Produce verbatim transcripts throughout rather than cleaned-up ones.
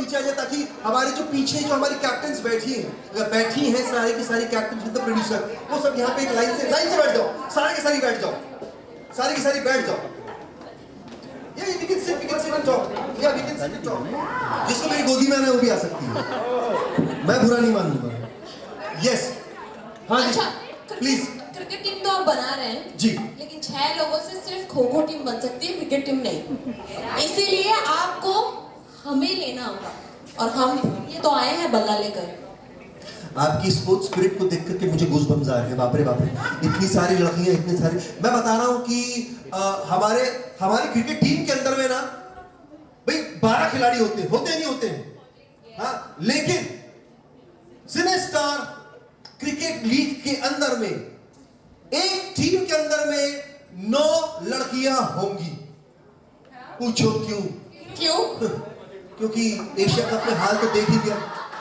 नीचे आ जाए ताकि हमारे जो पीछे जो हमारी कैप्टन्स बैठी हैं, अगर बैठी हैं सारी की सारी कैप्टन्स विद द प्रोड्यूसर, वो सब यहाँ पे एक लाइन से लाइन से बैठ जाओ, सारे के सारी बैठ जाओ, सारी की सारी बैठ जाओ। Yeah, we can sit, we can sit and talk. Yeah, we can sit and talk. जिसको मेरी गोदी में आना है वो भी आ सकती है, मैं बुरा नहीं मानूंगा। Yes, हाँ जी, प्लीज। क्रिकेट टीम तो आप बना रहे हैं जी, लेकिन छह लोगों से सिर्फ खो खो टीम बन सकती है, क्रिकेट टीम नहीं। इसीलिए आपको हमें लेना होगा और हम ये तो आए हैं बल्ला लेकर। आपकी स्पोर्ट्स स्पिरिट को देख करके मुझे गूज़बम्स आ रहे हैं, बाप रे बाप रे, इतनी सारी लड़कियां, इतने सारे। मैं बता रहा हूँ कि आ, हमारे हमारी क्रिकेट टीम के अंदर में ना भाई बारह खिलाड़ी होते हैं, होते नहीं होते हैं, हाँ, लेकिन सिनेस्टार क्रिकेट लीग के अंदर में एक टीम के अंदर में नौ लड़कियां होंगी। पूछो क्यों? क्यों? क्योंकि एशिया कप में हाल तो देख ही लिया,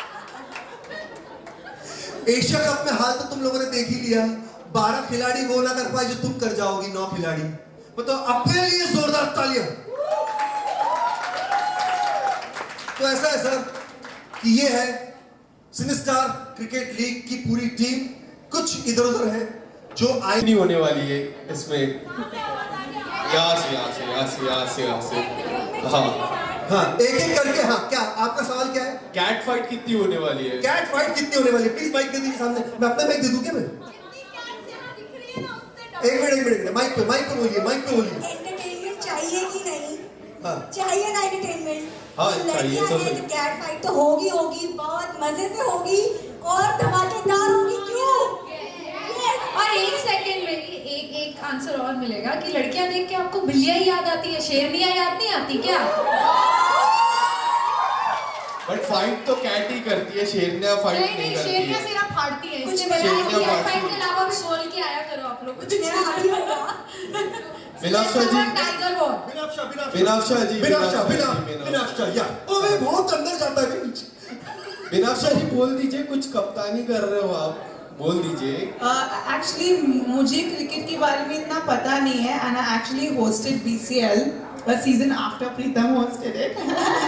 एशिया कप में हाल तो तुम लोगों ने देख ही लिया। बारह खिलाड़ी वो ना कर पाए जो तुम कर जाओगी, नौ खिलाड़ी। तो अपने लिए जोरदार तालियां। तो ऐसा है सर कि ये है सिनेस्टार क्रिकेट लीग की पूरी टीम। कुछ इधर उधर है जो आई नहीं होने वाली है इसमें। यहाँ से यहाँ से यहाँ से यहाँ से यहाँ से हाँ हाँ एक एक करके। हाँ, क्या आपका सवाल क्या है? कैट फाइट कितनी होने वाली है? कैट फाइट कितनी होने वाली है? प्लीज माइक दे दीजिए सामने। मैं अपना माइक दे दूं क्या? मैं एक मिनट एक मिनट माइक पे माइक पे बोलिए, माइक पे बोलिए। एंटरटेनमेंट चाहिए कि नहीं? हाँ चाहिए ना एंटरटेनमेंट। हाँ चाहिए तो सही। कैट फाइट तो होगी होगी, बहुत मजे से होगी और धमाकेदार होगी। क्यों? और एक सेकंड में एक एक आंसर और मिलेगा कि लड़कियां देख के आपको बिल्लियां याद आती है, शेरनियां याद नहीं आती क्या? बट फाइट तो कैट ही करती है, शेरनियां फाइट नहीं, नहीं करती है। शेरनियां सिर्फ फाड़ती है। कुछ शेरनियां फाइट के अलावा भी बोल के आया करो आप लोग। कुछ नया आगे होगा। बिनाफ्शा जी, टाइगर वॉर। बिनाफ्शा बिनाफ्शा जी, बिनाफ्शा बिनाफ्शा या ओ भाई बहुत अंदर जाता है। बिनाफ्शा जी बोल दीजिए, कुछ कप्तानी कर रहे हो आप, बोल दीजिए। एक्चुअली uh, मुझे क्रिकेट के बारे में इतना पता नहीं है and I actually hosted B C L a season after Pritam hosted it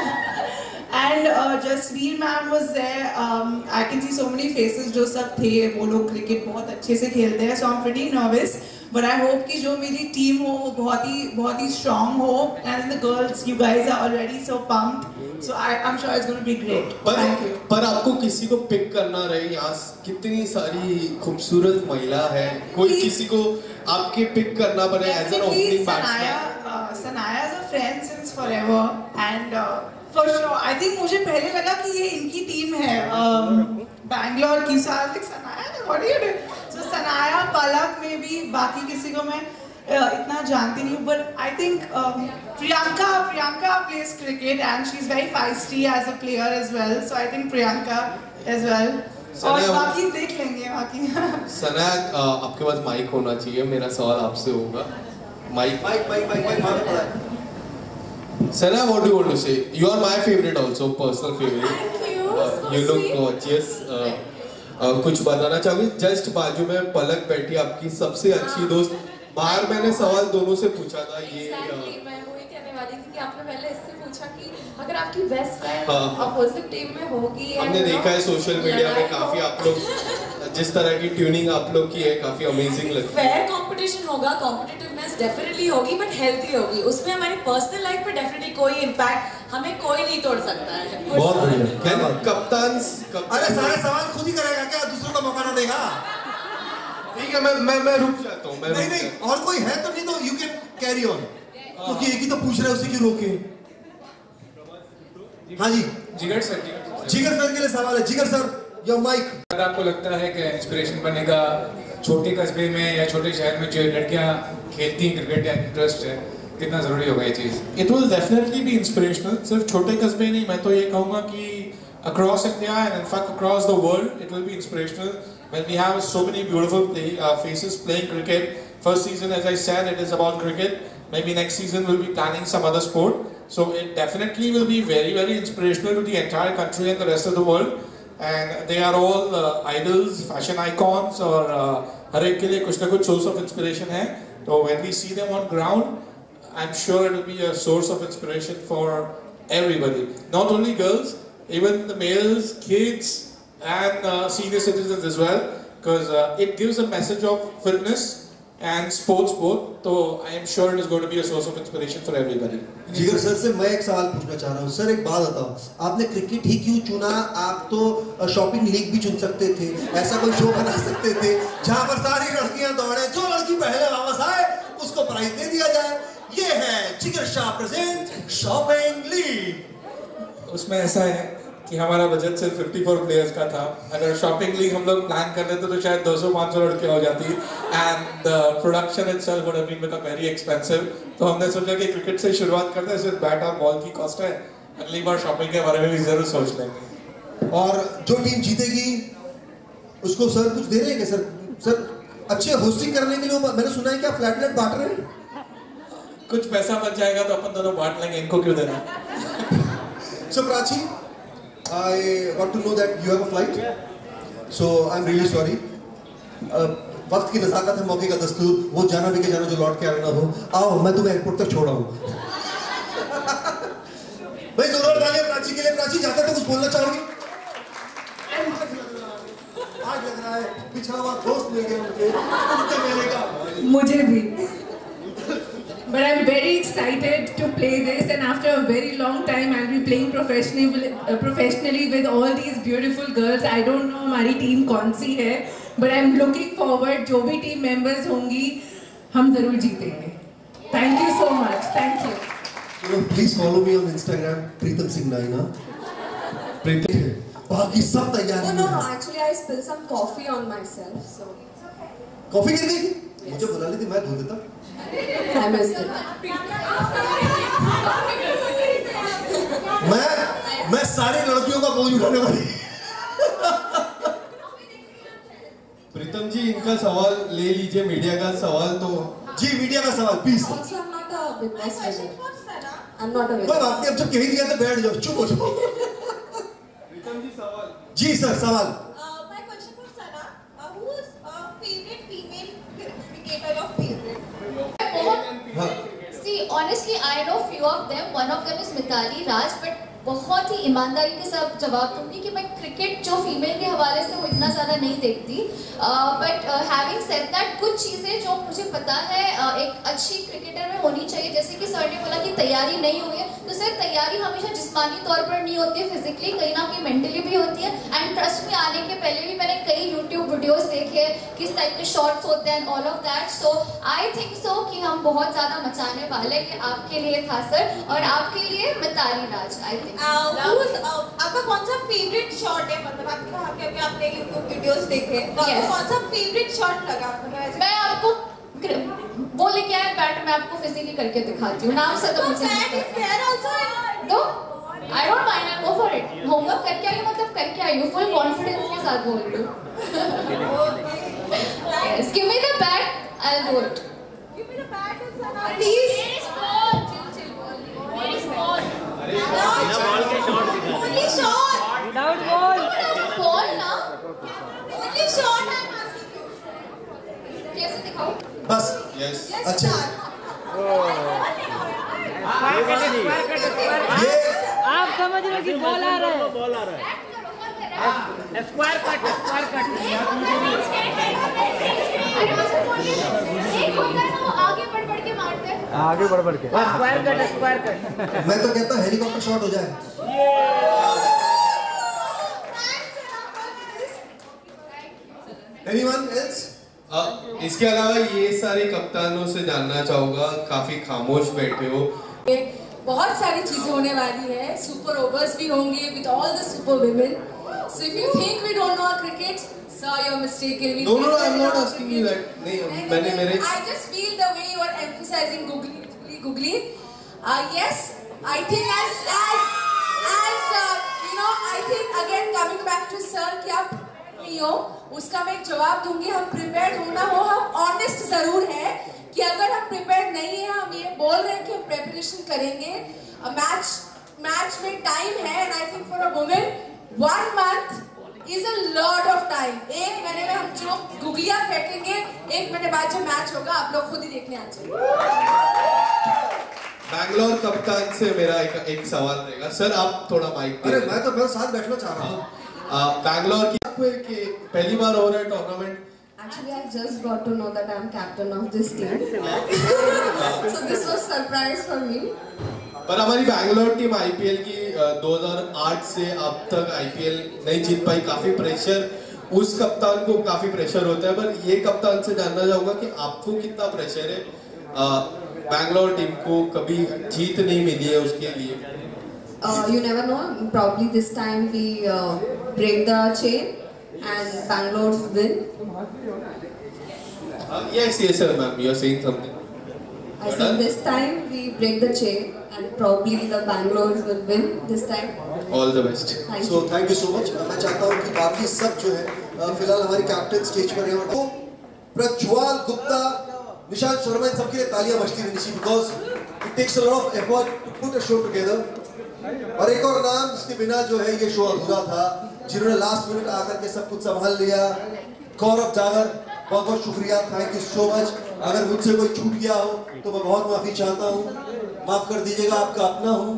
and uh, Jasveer ma'am was there. um, I can see so many faces जो सब थे, वो लोग क्रिकेट बहुत अच्छे से खेलते हैं, so I'm pretty nervous but I hope कि जो मेरी टीम हो वो बहुत ही बहुत ही strong हो and the girls you guys are already so pumped so I, I'm sure it's going to be great. पर, Thank you. पर आपको किसी को पिक करना रहे, यहाँ कितनी सारी खूबसूरत महिला है, कोई किसी को आपके पिक करना पड़े as an opening batsman. Sanaya is a friend since forever and for sure I think मुझे पहले लगा कि ये इनकी टीम है बैंगलोर की, so I like Sanaya what are you doing? So Sanaya Palak में भी, बाकी किसी को मैं uh, इतना जानती नहीं हूँ but I think Priyanka Priyanka plays cricket and she is very feisty as a player as well, so I think Priyanka as well और बाकी देख लेंगे बाकी। सनाया आपके पास माइक होना चाहिए, मेरा सवाल आपसे होगा। Mike mike mike mike mike वहां पे पड़ा है। Sana, what do you want to say? You are my favorite also, personal favorite. Thank you. Uh, So you look sweet. gorgeous. Uh, uh, कुछ बताना चाहोगे? जस्ट बाजू में पलक बैठी, आपकी सबसे अच्छी दोस्त। बाहर मैंने सवाल दोनों से पूछा था ये। Exactly, मैं वही कहने वाली थी कि आपने पहले इससे पूछा कि अगर आपकी बेस्ट फ्रेंड हाँ। अपोजिट टीम में होगी, हमने देखा है सोशल मीडिया में काफी आप लोग जिस तरह की ट्यूनिंग आप लोग की है, काफी अमेजिंग लगती है। फेयर कंपटीशन होगा, कॉम्पिटिटिवनेस डेफिनेटली होगी बट हेल्थी होगी। उसमें हमारी पर्सनल लाइफ पे डेफिनेटली कोई इम्पैक्ट हमें कोई नहीं तोड़ सकता है। बहुत बढ़िया। कप्तान, अरे सारे सवाल खुद ही करेगा क्या? दूसरों का मौका ना देगा? ठीक है, मैं मैं मैं रुक जाता हूँ। नहीं नहीं, और कोई है तो नहीं तो यू कैन कैरी ऑन, क्योंकि एक ही तो पूछ रहा है, उसे क्यों रोके? हाँ जी, जिगर सर, जिगर सर के लिए सवाल है। जिगर सर, योर माइक। अगर आपको लगता है कि इंस्पिरेशन बनेगा छोटे कस्बे में या छोटे शहर में जो लड़कियां खेलती हैं क्रिकेट या इंटरेस्ट है, कितना जरूरी होगा ये चीज? It will definitely be inspirational. सिर्फ छोटे कस्बे नहीं, मैं तो ये कहूँगा कि across India and in fact across the world it will be inspirational when we have so many beautiful play, uh, faces playing cricket. First season, as I said, it is about cricket. Maybe next season we'll be planning some other sport. So it definitely will be very very inspirational to the entire country and the rest of the world. And they are all uh, idols, fashion icons, और uh, हर एक के लिए कुछ ना कुछ source of inspiration है. So when we see them on ground, I'm sure it will be a source of inspiration for everybody. Not only girls, even the males, kids, and uh, senior citizens as well, because uh, it gives a message of fitness and sports both. So I am sure it is going to be a source of inspiration for everybody. Jigar sir से मैं एक सवाल पूछना चाह रहा हूँ sir, एक बात बताओ, आपने क्रिकेट ही क्यों चुना? आप तो शॉपिंग लीग भी चुन सकते थे, ऐसा कोई शो बना सकते थे जहाँ पर सारी लड़कियां दौड़े, जो लड़की पहले वापस आए उसको प्राइज दे दिया जाए। ये है जिगर शाह प्रेजेंट शॉपिंग लीग। उसमें ऐसा है कि हमारा बजट सिर्फ चौवन प्लेयर्स का था। अगर शॉपिंग लीग हम लोग प्लान कर लेते तो शायद दो सौ पाँच सौ लड़कियां हो जाती, and the production itself would have been become very expensive. तो हमने सोचा कि क्रिकेट से शुरुआत करते हैं, सिर्फ बैट और बॉल की कॉस्ट है, अगली बार शॉपिंग के बारे में भी जरूर सोच लेंगे। और जो टीम जीतेगी उसको सर कुछ दे रहे हैं क्या सर? सर अच्छे होस्टिंग करने के लिए मैंने सुना है क्या फ्लैटलेट बांट रहे हैं? कुछ पैसा बच जाएगा तो अपन दोनों बांट लेंगे, इनको क्यों देना। So Prachi, I got to know that you have a flight, so I'm really sorry. uh, वक्त की नज़ाकत है, मौके का दस्तूर, वो जाना भी के जाना जो लौट के आना हो। आओ मैं तुम्हें एयरपोर्ट तक छोड़ा हूँ। भाई जोरदार तालियां प्राची के लिए। प्राची जाते तो कुछ बोलना चाहोगी? आज लग रहा है पिछड़ा हुआ दोस्त मिल गया मुझे, उनके मेले का। मुझे भी। But I'm very excited to play this, and after a very long time I'll be playing professionally uh, professionally with all these beautiful girls. I don't know हमारी team कौन सी है, but I'm looking forward. जो भी team members होंगी हम जरूर जीतेंगे। Thank you so much. Thank you. You know, please follow me on Instagram, Pritam Singh Naina. Pritam. बाकी सब तैयारी। No, no, no. Actually, I spilled some coffee on myself, so. Coffee गिर गई? मुझे बुला ली थी, मैं धो देता। I missed it. मैं मैं सारी लड़कियों का बोझ उठाने वाली। प्रीतम जी इनका सवाल ले लीजिए, मीडिया का सवाल तो। जी मीडिया का सवाल please. Also, I'm not a Big Boss winner. I'm not a winner. कोई बात नहीं, अब जब कह दिया तो बैठ जाओ, चुप हो जाओ। प्रीतम जी सवाल। जी सर सवाल। Uh, my question for Sana, uh, who is uh, favorite female cricketer of favorite? हाँ। See, honestly, I know few of them. One of them is Mithali Raj, but बहुत ही ईमानदारी के साथ जवाब दूंगी कि मैं क्रिकेट जो फीमेल के हवाले से वो इतना ज़्यादा नहीं देखती, बट हैविंग सेड दैट कुछ चीज़ें जो मुझे पता है uh, एक अच्छी क्रिकेटर में होनी चाहिए, जैसे कि सर ने बोला कि तैयारी नहीं हुई है, तो सर तैयारी हमेशा जिस्मानी तौर पर नहीं होती है, फिजिकली कहीं ना कहीं मेंटली भी होती है। एंड ट्रस्ट में आने के पहले भी मैंने कई यूट्यूब वीडियोस देखे किस टाइप के शॉट्स होते हैं all of that. So I think so कि हम बहुत ज़्यादा मचाने वाले हैं। आपके लिए था सर, और आपके लिए मिताली राज। आई थिंक आपका कौन सा फेवरेट शॉट है? मतलब आपने कहा कि अभी आपने यूट्यूब वीडियोस देखे, तो आपको कौन सा फेवरेट शॉट लगा? मैं आपको वो लेके आया बैट, मैं आपको फिजिकली करके दिखाती हूँ, नाम से तो मुझे बैट इज देयर आल्सो। तो I don't mind, I go for it. Homework करके आई मतलब करके आई हूँ, फुल कॉन्फिडेंस के साथ बोल रही हूँ। Yes, give me the bat, I will do it. Give me the bat Sana please. Only shot. Without ball. Ball ना? Only shot I'm asking you. कैसे दिखाऊं? बस। यस। अच्छा। ये आप समझ रहे कि बॉल आ रहा है, बॉल आ रहा है। Square cut, square cut. एक होता है ना, वो आगे बढ़ बढ़ के मारते हैं। आगे बढ़ बढ़ के। Square cut, square cut. मैं तो कहता हूँ हेलीकॉप्टर शॉट हो जाए। Anyone else? आ, इसके अलावा ये सारे कप्तानों से जानना चाहूंगा, काफी खामोश बैठे हो। बहुत सारी चीजें होने वाली है, सुपर ओवर्स भी होंगे with all the super women. So if you think we don't know our cricket, sir, you're mistaken. No, no, I'm not asking you that. नहीं, मैंने मेरे I just feel the way you are emphasizing googly, googly. Uh, yes, I think as as as uh, you know, I think again coming back to sir, कि आप नहीं हो, उसका मैं एक जवाब दूंगी। हम प्रिपेयर्ड होना हो, हम ऑनेस्ट जरूर है कि अगर हम प्रिपेयर्ड नहीं है, हम ये बोल रहे हैं कि हम प्रिपरेशन करेंगे। मैच मैच में टाइम है, and I think for a women one month is a lot of time. एक महीने में हम जो गुगलियां फेंकेंगे, एक महीने बाद जो मैच होगा आप लोग खुद ही देखने आ जाएंगे। बैंगलोर कप्तान से मेरा एक एक सवाल रहेगा सर, आप थोड़ा माइक अरे मैं तो मेरे साथ बैठना चाह रहा हूँ। बैंगलोर की कि पहली बार हो रहा है tournament. Actually, I just got to know that I am captain of this team. So this was surprise for me. पर हमारी बैंगलोर टीम आईपीएल की दो हज़ार आठ से अब तक आईपीएल नहीं जीत पाई, काफी प्रेशर उस कप्तान को काफी प्रेशर होता है, पर ये कप्तान से जानना चाहूंगा कि आपको कितना प्रेशर है। बैंगलोर टीम को कभी जीत नहीं मिली है उसके लिए। Uh, you never know. Probably this time we uh, break the chain and Bangalore win. Uh, yes, yes, sir, ma'am. You are saying something. I said this time we break the chain and probably the Bangalore will win this time. All the best. Thank so you. thank you so much. मैं चाहता हूँ कि बाकी सब जो है फिलहाल हमारी कैप्टन स्टेज पर हैं, तो प्रज्वल गुप्ता, निशांत शर्मा, इन सबके लिए तालियां बजती रहनी चाहिए because it takes a lot of effort to put a show together. और एक और नाम जिसके बिना जो है ये शो अधूरा था, जिन्होंने लास्ट मिनट आकर के सब कुछ संभाल लिया, गौरव जागर, बहुत बहुत शुक्रिया, थैंक यू सो मच। अगर मुझसे कोई छूट गया हो तो मैं बहुत माफी चाहता हूँ, माफ कर दीजिएगा, आपका अपना हूँ।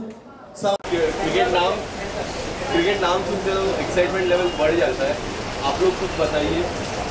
क्रिकेट नाम क्रिकेट नाम सुनते तो एक्साइटमेंट लेवल बढ़ जाता है, आप लोग कुछ बताइए।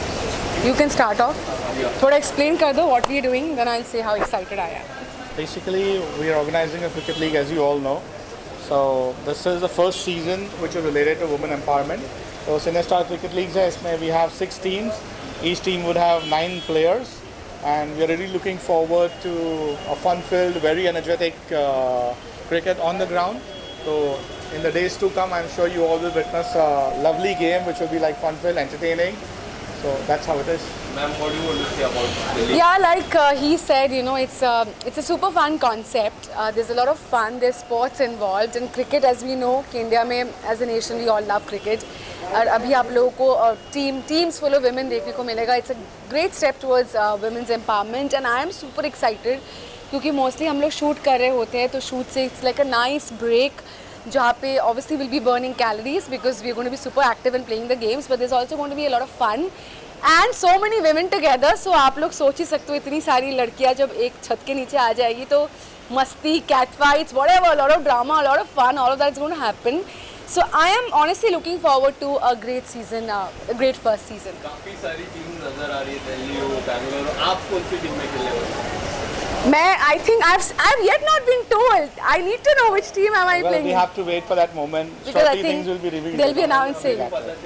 You can start off. थोड़ा explain कर दो what we are doing, then I'll say how excited I am. Basically, we are organizing a cricket league, as you all know. So this is the first season which is related to women empowerment. So Cinestar Cricket League है, इसमें we have six teams. Each team would have nine players, and we are really looking forward to a fun-filled, very energetic uh, cricket on the ground. So in the days to come, I'm sure you all will witness a lovely game which will be like fun-filled, entertaining. So that's how it is. Ma'am, what do you want to say about the league? Yeah, like uh, he said, you know, it's a, it's a super fun concept. Uh, there's a lot of fun, there's sports involved, and cricket, as we know, कि India में as a nation we all love cricket. और अभी आप लोगों को uh, team teams full of women देखने को मिलेगा. It's a great step towards uh, women's empowerment, and I am super excited क्योंकि mostly हम लोग shoot कर रहे होते हैं, तो shoot से it's like a nice break. जहाँ पे obviously we'll be burning calories because we're going to be super active and playing the games, but there's also going to be a lot of fun and so many women together. So आप लोग सोच ही सकते हो इतनी सारी लड़कियाँ जब एक छत के नीचे आ जाएगी तो मस्ती, cat fights, whatever, a lot of drama, a lot of fun, all of that is going to happen. So I am honestly looking forward to a great season, uh, a great first season. काफी सारी team नजर आ रही है, दिल्ली हो, बैंगलोर, आप कौन सी team में खेलने वाले हैं? मैं I think I've I've yet not been told. I need to know which team am I well, playing. we have to wait for that moment. Because Shortly I think things will be revealed. they'll be announcing.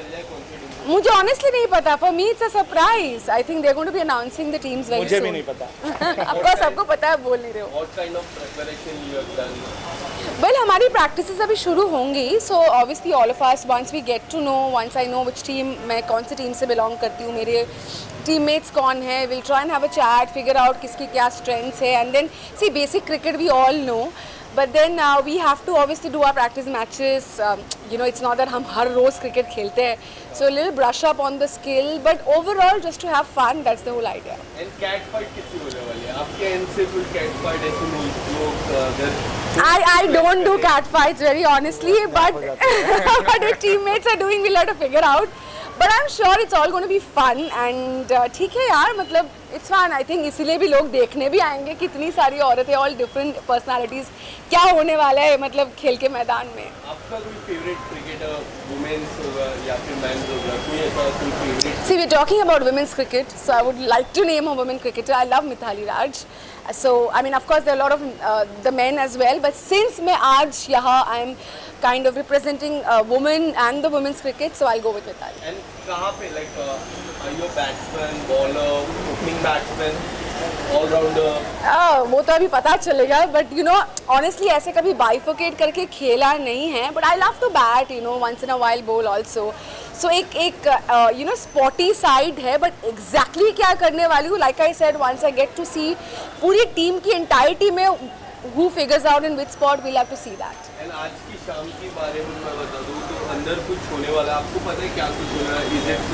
मुझे honestly नहीं पता. For me, it's a surprise. I think they're going to be announcing the teams very मुझे soon. भी नहीं पता. Of course, सबको पता है, बोल नहीं रहे हो. What kind of preparation you have done? Well, हमारी practices अभी शुरू होंगी. So obviously all of us, once we get to know, once I know which team, मैं कौन सी team से belong करती हूँ, मेरे teammates कौन है, we'll try and have a chat, figure out किसकी क्या strengths है, and then see basic cricket we all know. But then uh, we have to obviously do our practice matches. Um, you know, it's not that हम हर रोज cricket खेलते हैं. So a little brush up on the skill, but overall just to have fun. That's the whole idea. And cat fight किससे होने वाली है? आपके end से कोई cat fight ऐसे नहीं लोग I I don't do cat fights very honestly, but what the teammates are doing we'll have to figure out. But I'm sure it's all going to be fun and uh, ठीक है यार, मतलब it's fun. I think इसीलिए भी लोग देखने भी आएंगे कि इतनी सारी औरतें, all different personalities, क्या होने वाला है मतलब खेल के मैदान में. आपका कोई favorite cricketer, women's होगा या फिर men's होगा, कोई ऐसा कोई favorite? See, we're talking about women's cricket, so I would like to name a women cricketer. I love Mithali Raj. So I mean, of course, there are a lot of uh, the men as well. But since मैं आज यहाँ, I'm kind of representing uh, women and the women's cricket, so I'll go with Mithali. And कहाँ पे like uh, are you a batsman, bowler, opening batsman, all rounder? Ah, वो तो अभी पता चलेगा. But you know, honestly, ऐसे कभी bifurcate करके खेला नहीं है. But I love to bat, you know, once in a while bowl also. So एक एक uh, you know sporty side है, but exactly क्या करने वाली हूँ, like I said, once I get to see पूरी team की entirety में who figures out in which spot, we'll have to see that. And आज की शाम के बारे में मैं बता दूँ तो अंदर कुछ होने वाला है, आपको पता है क्या कुछ होने वाला है? Is it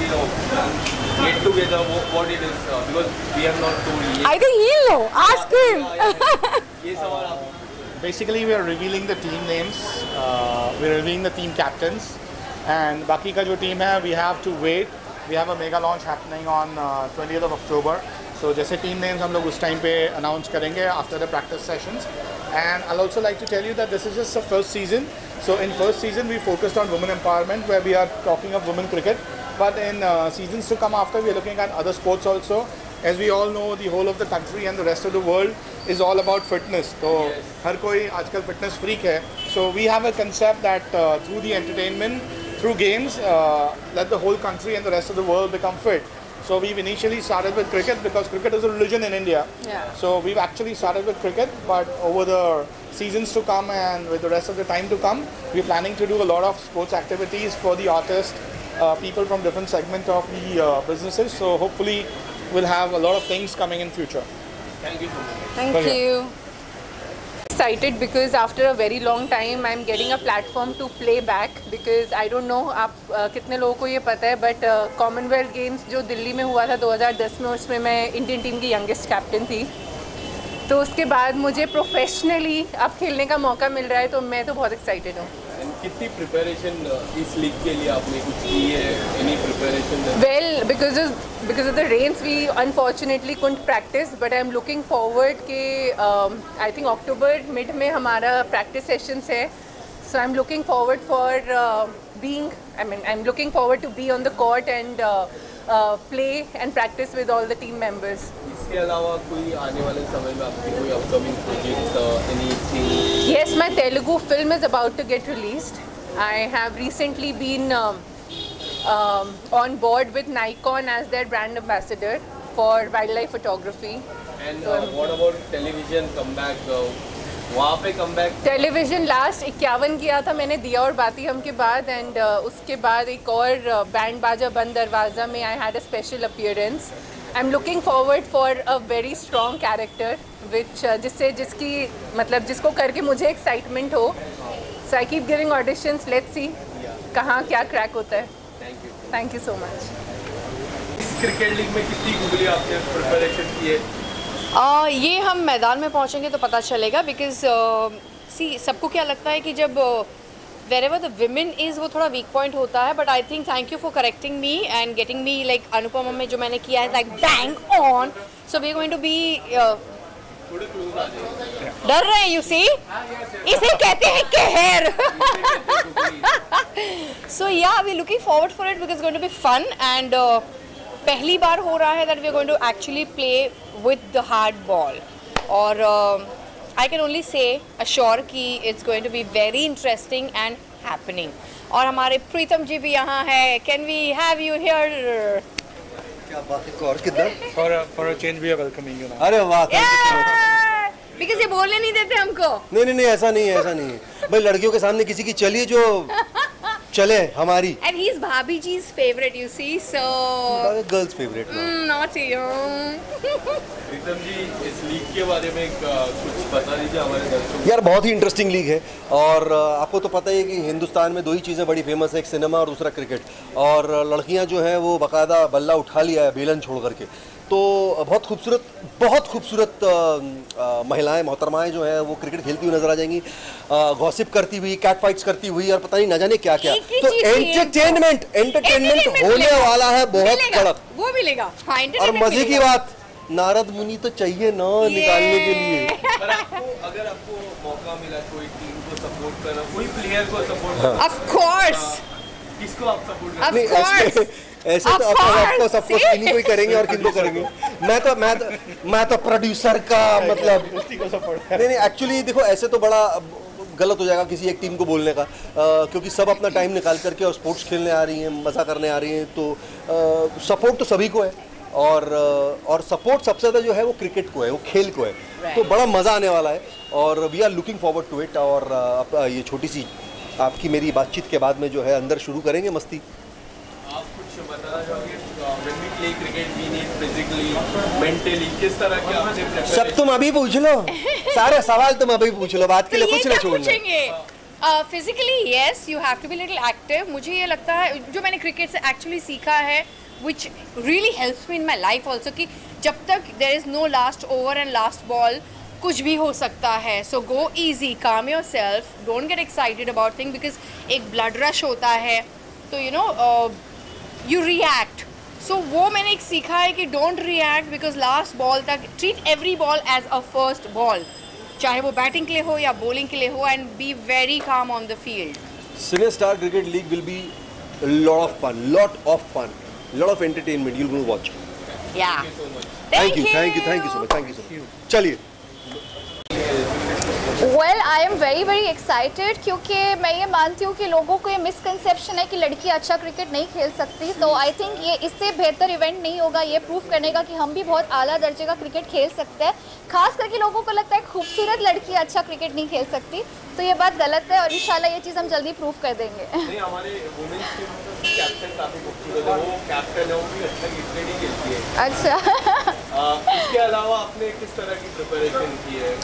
the get together? What it is? Uh, because we have not told you. I think he'll know. Ask him. ये सवाल आप. Basically, we are revealing the team names. Uh, we are revealing the team captains. And बाकी का जो team है, we have to wait. We have a mega launch happening on uh, twentieth of October. So जैसे team names हम लोग उस time पे announce करेंगे after the practice sessions. And I'll also like to tell you that this is just the first season. So in first season we focused on women empowerment, where we are talking of women cricket. But in uh, seasons to come after, we are looking at other sports also. As we all know, the whole of the country and the rest of the world is all about fitness. So हर कोई आजकल fitness freak है. So we have a concept that uh, through the entertainment, through games, uh, let the whole country and the rest of the world become fit. So we've initially started with cricket because cricket is a religion in India. Yeah. So we've actually started with cricket, but over the seasons to come and with the rest of the time to come, we're planning to do a lot of sports activities for the artists, uh, people from different segments of the uh, businesses. So hopefully we'll have a lot of things coming in future. Thank you so much. Thank Pleasure. you. Excited because after a very long time I'm getting a platform to play back because I don't know आप uh, कितने लोगों को ये पता है but Commonwealth games जो दिल्ली में हुआ था दो हज़ार दस में उसमें मैं इंडियन टीम की यंगेस्ट कैप्टन थी तो उसके बाद मुझे प्रोफेशनली अब खेलने का मौका मिल रहा है तो मैं तो बहुत एक्साइटेड हूँ। कितनी प्रिपरेशन इस लीग के लिए आपने कुछ की है? Any preparation? Well because because of the rains we unfortunately couldn't practice but I am looking forward के आई थिंक अक्टूबर मिड में हमारा प्रैक्टिस सेशंस है so I am looking forward for being I mean I am looking forward to be on the court and play and practice with all the team members. इसके अलावा कोई आने वाले समय में आपकी कोई upcoming project anything? Yes, my Telugu film is about to get released. I have recently been um, um, on board with Nikon as their brand ambassador for wildlife photography. And uh, what about television comeback? Uh, वहाँ पे comeback? Television last इक्यावन किया था मैंने दिया और बाती हम के बाद and uh, उसके बाद एक और बैंड बाजा बंद दरवाज़ा में I had a special appearance. I'm looking forward for a very strong character which uh, जिससे जिसकी मतलब जिसको करके मुझे excitement हो. So I keep giving auditions. Let's see कहाँ क्या crack होता है. Thank you. Thank you so much. इस क्रिकेट लीग में कितनी गुगली आपने प्रिपरेशन की है? आ, ये हम मैदान में पहुंचेंगे तो पता चलेगा बिकॉज सी सबको क्या लगता है कि जब wherever the women is वो थोड़ा वीक पॉइंट होता है but I think thank you for correcting me and getting me like Anupama में जो मैंने किया है like bang on so we are going to be डर रहे हैं यू सी इसे कहते हैं कहर so yeah we looking forward for it because going to be fun and पहली बार हो रहा है that we are going to actually play with the hard ball और I can only say assure कि it's going to be very interesting and happening और हमारे प्रीतम जी भी यहाँ है can we have you here क्या बात है और किधर for for a change we are welcoming you now अरे वाह बिकॉज़ ये बोलने नहीं देते हमको नहीं नहीं नहीं ऐसा नहीं है ऐसा नहीं है भाई लड़कियों के सामने किसी की चलिए जो चले हमारी एंड ही इज भाभी जी's favorite you see so girls favourite not you Pritam ji इस लीग के बारे में कुछ बता दीजिए हमारे दर्शकों। यार बहुत ही इंटरेस्टिंग लीग है और आपको तो पता ही है कि हिंदुस्तान में दो ही चीज़ें बड़ी फेमस है एक सिनेमा और दूसरा क्रिकेट और लड़कियां जो हैं वो बाकायदा बल्ला उठा लिया है बेलन छोड़ करके तो बहुत खूबसूरत बहुत खूबसूरत महिलाएं मोहतरमाएं जो हैं वो क्रिकेट खेलती हुई नजर आ जाएंगी गॉसिप करती हुई कैट फाइट्स करती हुई और पता नहीं ना जाने क्या क्या तो एंटरटेनमेंट एंटरटेनमेंट होने वाला है बहुत कड़क वो मिलेगा हाँ, और मजे की बात नारद मुनि तो चाहिए ना निकालने के लिए पर आपको अगर आपको मौका मिला कोई टीम को सपोर्ट करना कोई प्लेयर को सपोर्ट करना ऑफ कोर्स किसको आप सपोर्ट करना नहीं ऐसे ऐसे तो आपको आपको सबको इन्हीं को ही करेंगे और किनको करेंगे मैं तो मैं तो मैं तो प्रोड्यूसर का मतलब नहीं नहीं एक्चुअली देखो ऐसे तो बड़ा गलत हो जाएगा किसी एक टीम को बोलने का आ, क्योंकि सब अपना टाइम निकाल करके और स्पोर्ट्स खेलने आ रही हैं मज़ा करने आ रही हैं तो आ, सपोर्ट तो सभी को है और और सपोर्ट सबसे ज़्यादा जो है वो क्रिकेट को है वो खेल को है right. तो बड़ा मज़ा आने वाला है और we are looking forward to it और आ, ये छोटी सी आपकी मेरी बातचीत के बाद में जो है अंदर शुरू करेंगे मस्ती। आप कुछ बताना चाहोगे when we play cricket we need physically mentally किस तरह के आपने प्रिपरेशन सब तुम अभी पूछ लो सारे सवाल तुम अभी पूछ लो बात के लिए कुछ नहीं छोड़ना physically yes you have to be little active मुझे ये लगता है जो मैंने क्रिकेट से एक्चुअली सीखा है which really helps me in my life also कि जब तक there is no last over and last ball कुछ भी हो सकता है so go easy calm yourself don't get excited about things because एक blood rush होता है तो you know uh, you react so वो मैंने एक सीखा है कि don't react because last ball तक treat every ball as a first ball चाहे वो बैटिंग के लिए हो या बॉलिंग के लिए हो, and be very calm on the field. Cinestar Cricket League will be a lot of fun, lot of fun, lot of entertainment. You're going to watch. Yeah. Thank you, thank you, thank you so much, thank you so much. चलिए. Well, I am very very excited क्योंकि मैं ये मानती हूँ कि लोगों को ये मिसकंसेप्शन है कि लड़की अच्छा क्रिकेट नहीं खेल सकती. तो आई थिंक ये इससे बेहतर इवेंट नहीं होगा ये प्रूफ करने का कि हम भी बहुत आला दर्जे का क्रिकेट खेल सकते हैं. खास करके लोगों को लगता है खूबसूरत लड़की अच्छा क्रिकेट नहीं खेल सकती, तो ये बात गलत है और इंशाल्लाह ये चीज़ हम जल्दी प्रूफ कर देंगे. नहीं, हमारे वुमेन्स टीम का कैप्टन काफी खूबसूरत है, वो कैप्टन है, वो भी अच्छा क्रिकेट ही खेलती है. अच्छा. इसके अलावा आपने किस तरह की प्रिपरेशन की है,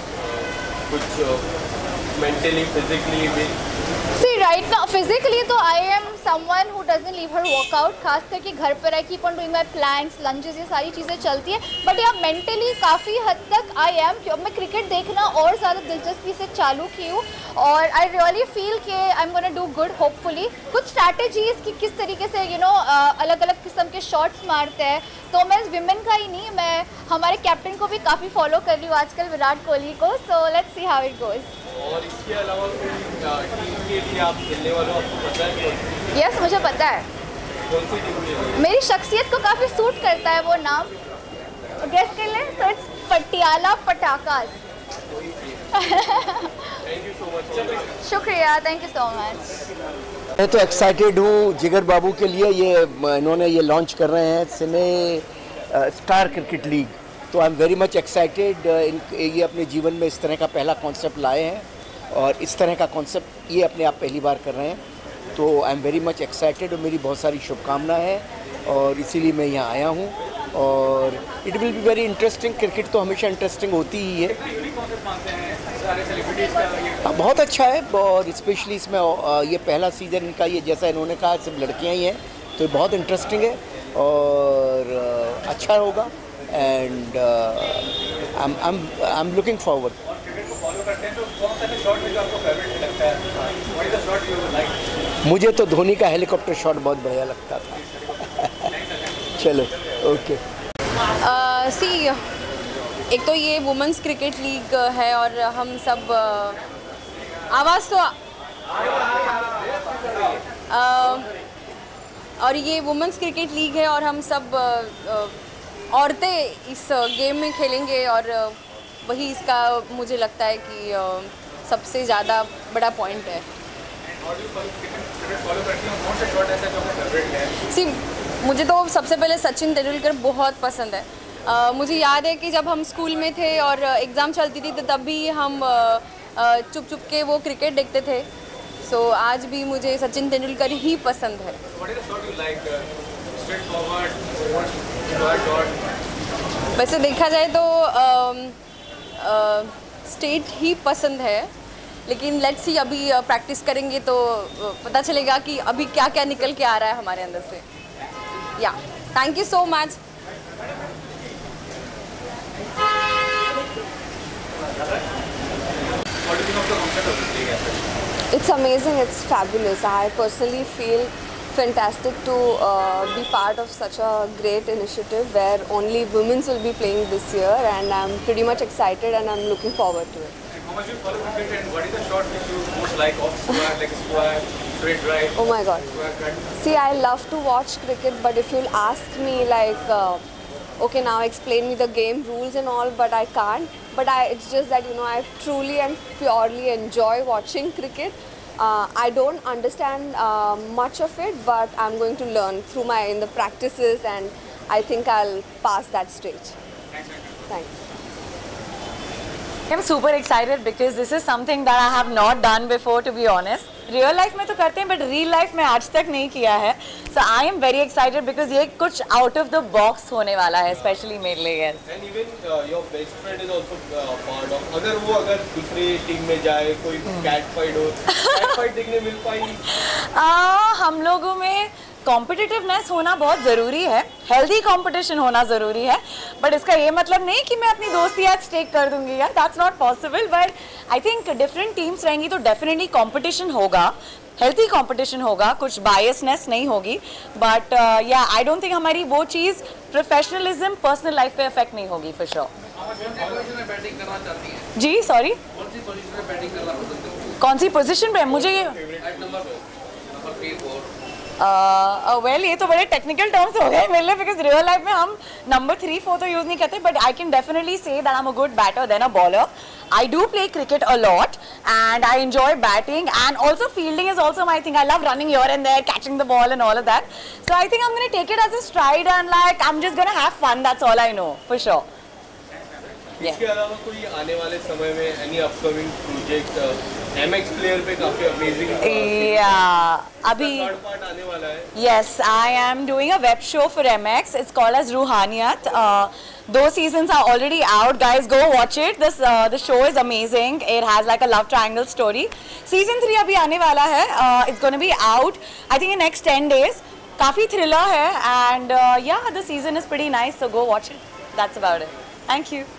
कुछ मेंटली फिजिकली भी? See right now physically तो I am someone who doesn't leave her workout. खास करके घर पर I keep on doing my planks, lunges, ये सारी चीज़ें चलती है. बट या मेंटली काफ़ी हद तक I am, क्योंकि मैं क्रिकेट देखना और ज़्यादा दिलचस्पी से चालू की हूँ और I really feel कि I'm gonna do good hopefully. कुछ स्ट्रैटेजीज कि किस तरीके से you know अलग अलग किस्म के शॉट्स मारते हैं, तो मैं विमेन का ही नहीं, मैं हमारे कैप्टन को भी काफ़ी फॉलो कर रही हूँ आजकल, विराट कोहली को. So let's see how it goes. और इसके अलावा टीम के लिए आप खेलने वालों आपको पता है? यस yes, मुझे पता है. कौन सी टीम के लिए? मेरी शख्सियत को काफ़ी सूट करता है वो नाम. गेस कर लें. So it's Patiala Patakas. Thank you so much. शुक्रिया, थैंक यू सो मच. मैं तो एक्साइटेड हूँ जिगर बाबू के लिए. ये इन्होंने ये लॉन्च कर रहे हैं सिने स्टार क्रिकेट लीग, तो I am very much excited. ये अपने जीवन में इस तरह का पहला कॉन्सेप्ट लाए हैं और इस तरह का कॉन्सेप्ट ये अपने आप पहली बार कर रहे हैं, तो I am very much excited और मेरी बहुत सारी शुभकामनाएं हैं और इसीलिए मैं यहाँ आया हूँ और it will be very interesting. Cricket तो हमेशा इंटरेस्टिंग होती ही है. बहुत अच्छा है और स्पेशली इसमें ये पहला सीज़न इनका, ये जैसा इन्होंने कहा सिर्फ लड़कियाँ ही हैं, तो ये बहुत इंटरेस्टिंग है और अच्छा होगा. And I am I am looking forward. मुझे तो धोनी का हेलीकॉप्टर शॉट बहुत बढ़िया लगता था. चलो ओके. सी एक तो ये वुमेंस क्रिकेट लीग है और हम सब आवाज़ तो आ, और ये वुमेंस क्रिकेट लीग है और हम सब औरतें इस गेम में खेलेंगे और वही इसका मुझे लगता है कि सबसे ज़्यादा बड़ा पॉइंट है. सी मुझे तो सबसे पहले सचिन तेंदुलकर बहुत पसंद है. uh, मुझे याद है कि जब हम स्कूल में थे और एग्ज़ाम चलती थी तो तब भी हम चुप चुप के वो क्रिकेट देखते थे. सो so, आज भी मुझे सचिन तेंदुलकर ही पसंद है. वैसे देखा जाए तो स्ट्रेट uh, uh, ही पसंद है, लेकिन लेट्स सी अभी प्रैक्टिस करेंगे तो पता चलेगा कि अभी क्या क्या निकल के आ रहा है हमारे अंदर से. Yeah thank you so much. It's amazing, it's fabulous. I personally feel fantastic to uh, be part of such a great initiative where only women will be playing this year, and I'm pretty much excited and I'm looking forward to it. How much you follow cricket and what is the shot which you most like, off square, like square, straight right? Oh my god. Square cut? See, I love to watch cricket, but if you'll ask me like, uh, okay, now explain me the game rules and all, but I can't. But I, it's just that, you know, I truly and purely enjoy watching cricket. Uh, I don't understand uh, much of it, but I'm going to learn through my in the practices, and I think I'll pass that stage. Thanks. Thanks. I'm super excited because this is something that I have not done before, to be honest. Real life में तो करते हैं but real life में आज तक नहीं किया है. So I am very excited because ये कुछ आउट ऑफ द बॉक्स होने वाला है स्पेशली मेरे लिए. Yes. And even your best friend is also part of. अगर वो अगर दूसरी टीम में जाए, कोई कैट फाइट हो, कैट फाइट देखने मिल पाएगी? हम लोगों में कॉम्पिटिटिवनेस होना बहुत ज़रूरी है, हेल्दी कंपटीशन होना ज़रूरी है, बट इसका ये मतलब नहीं कि मैं अपनी दोस्ती आज स्टेक कर दूंगी यार. That's not possible. But I think different teams रहेंगी तो डेफिनेटली कंपटीशन होगा, हेल्दी कंपटीशन होगा, कुछ बायसनेस नहीं होगी. बट या आई डोंट थिंक हमारी वो चीज़ प्रोफेशनलिज्म पर्सनल लाइफ पे अफेक्ट नहीं होगी फॉर श्योर. जी सॉरी, कौन सी पोजीशन पे बैटिंग करना पसंद करते हो? कौन सी पोजीशन पे? मुझे ये एट नंबर पे नंबर थ्री फोर वेल ये तो बड़े टेक्निकल टर्म्स हो गए मेरे लिए, बिकॉज रियल लाइफ में हम नंबर थ्री फोर तो यूज़ नहीं करते, but I can definitely say that I am a good batter than a bowler. I do play cricket a lot and I enjoy batting, and also fielding is also my thing. I love running here and there, catching the ball and all of that. So I think I'm going to take it as a stride and like I'm just going to have fun. That's all I know for sure. इसके अलावा कोई आने वाले समय में any upcoming project M X player पे काफी amazing yeah अभी third part आने वाला है. Yes, I am doing a web show for M X. It's called as Ruhaniyat. Uh, those seasons are already out. Guys, go watch it. This uh, the show is amazing. It has like a love triangle story. Season three अभी आने वाला है. Uh, it's going to be out I think in next ten days. काफी thriller है and uh, yeah, the season is pretty nice. So go watch it. That's about it. Thank you.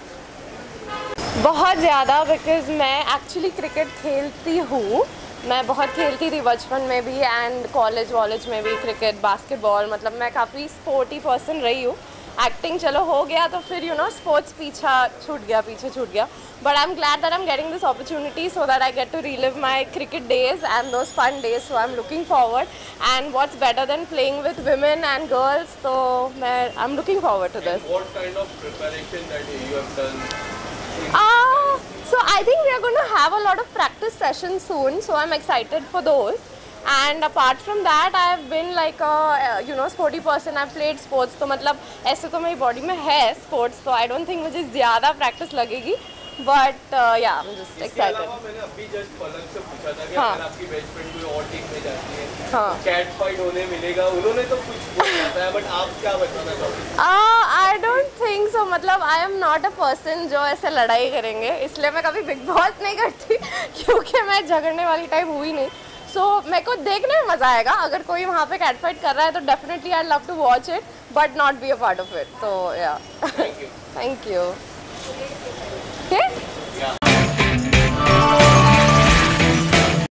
बहुत ज़्यादा, because मैं actually cricket खेलती हूँ. मैं बहुत खेलती थी बचपन में भी एंड कॉलेज वॉलेज में भी क्रिकेट बास्केटबॉल. मतलब मैं काफ़ी स्पोर्टी पर्सन रही हूँ. एक्टिंग चलो हो गया तो फिर यू नो स्पोर्ट्स पीछा छूट गया पीछे छूट गया. But I am glad that I am getting this opportunity so that I get to relive my cricket days and those fun days. So I am looking forward and what's better than playing with women and girls. तो मैं I am looking forward to this. What kind of preparation that you have done? Uh, so I think we are going to have a lot of practice sessions soon, so I'm excited for those. And apart from that, I have been like a you know sporty person. I've played sports, तो मतलब ऐसे तो मेरी body में है sports, तो I don't think मुझे ज़्यादा practice लगेगी. But uh, yeah, I'm just excited. इसके अलावा मैंने अभी just पलक से पूछा था कि हाँ. अगर आपकी बेस्ट फ्रेंड कोई और टीम में जाती है, हाँ. कैट फाइट होने मिलेगा. उन्होंने तो कुछ बोल जाता है, बट आप क्या बताना चाहोगे? Uh, I don't think so. मतलब I am not a person जो ऐसे लड़ाई करेंगे, इसलिए मैं कभी बिग बॉस नहीं करती क्योंकि मैं झगड़ने वाली टाइप हुई नहीं. सो so, मेरे को देखने में मज़ा आएगा. अगर कोई वहाँ पे कैट फाइट कर रहा है तो definitely I love to watch it, but not be a part of it. तो या थैंक यू.